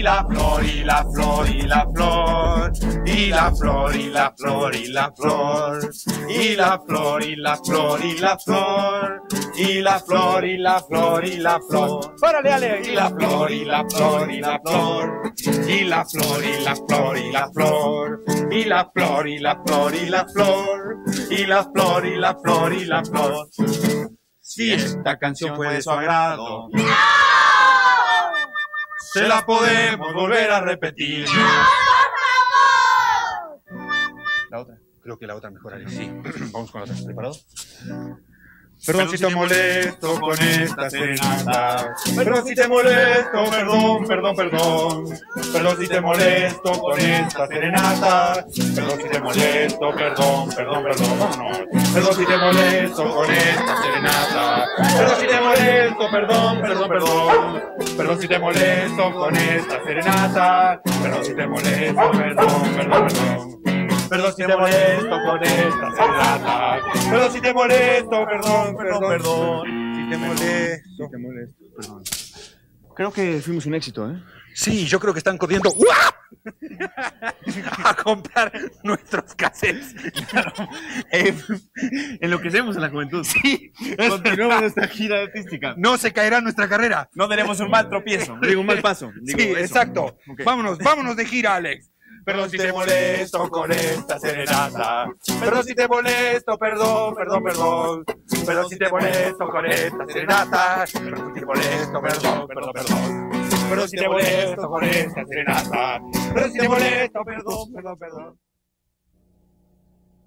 la flor, y la flor, y la flor, y la flor, y la flor, y la flor, y la flor, y la flor, y la flor, y la flor, y la flor, y la flor. ¡Párale, Ale! Y la flor, y la flor, y la flor, y la flor, y la flor, y la flor, y la flor, y la flor, y la flor, y la flor, y la flor, y la flor. Si esta canción fue de su agrado, se la podemos volver a repetir. La otra, creo que la otra mejor, Alex. Sí, vamos con la otra. ¿Preparado? Perdón si te molesto con esta serenata. Perdón si te molesto, perdón, perdón, perdón. Perdón si te molesto con esta serenata. Perdón si te molesto, perdón, perdón, perdón. Vámonos. Perdón si te molesto con esta serenata. Perdón si te molesto, perdón, perdón, perdón. Perdón si te molesto con esta serenata. Perdón si te molesto, perdón, perdón, perdón. Perdón si te molesto con esta serenata. Perdón si te molesto, perdón, perdón, perdón. Si te molesto, perdón. Creo que fuimos un éxito, ¿eh? Sí, yo creo que están corriendo a comprar nuestros cassettes. Enloquecemos a la juventud. Sí, Continuamos nuestra gira artística. no se caerá nuestra carrera. No tenemos un mal tropiezo. Digo, un mal paso. Digo, Sí, eso. exacto. Okay. Vámonos, vámonos de gira, Alex. Perdón si te molesto con esta serenata. Perdón si te molesto, perdón, perdón, perdón. Perdón si te molesto con esta serenata. Perdón si te molesto, perdón, perdón, perdón. Perdón si te molesto con esta serenata. Perdón si te molesto, perdón, perdón, perdón.